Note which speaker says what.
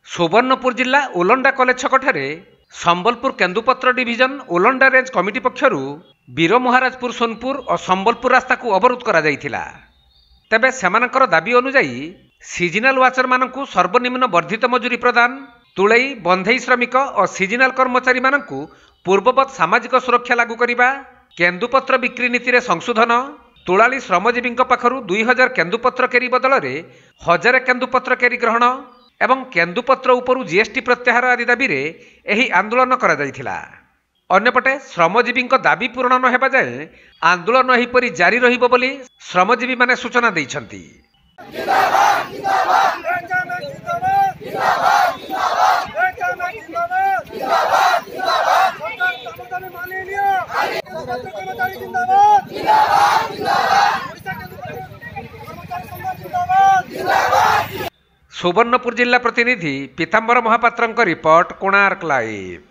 Speaker 1: सुवर्णपुर जिला ओलंडा कॉलेज छकठारे संबलपुर केन्दुपत्र डिविजन ओलंडा रेंज कमिटी पक्षरु वीर महाराजपुर सोनपुर और संबलपुर रास्ता को अवरोध करा जायथिला। तेबे सेमानकर दाबी अनुसार सीजनाल वाचर मानकु सर्वनिम्न वर्धित मजूरी प्रदान, तुलई बंधई श्रमिक और सीजनाल कर्मचारी मानकु पूर्ववत सामाजिक सुरक्षा लागू करिबा, केन्दुपत्र बिक्री नीति रे संशोधन, तुलाली श्रमजीवी पाखरु 2000 केन्दुपत्र केरी बदल रे 1000 केन्दुपत्र केरी ग्रहण एवं केन्दुपत्र उपरु जीएसटी प्रत्याहार आदि दाबी रे एही आंदोलन करा जायथिला। अन्यपटे श्रमजीवी दाबी पूरण न हेबा जाय आंदोलन एहीपरि जारी रहिबो बोली श्रमजीवी माने सूचना दैछन्ति। सुवर्णपुर जिला प्रतिनिधि पीताम्बर महापात्रଙ୍କ रिपोर्ट, कोणार्क लाइव।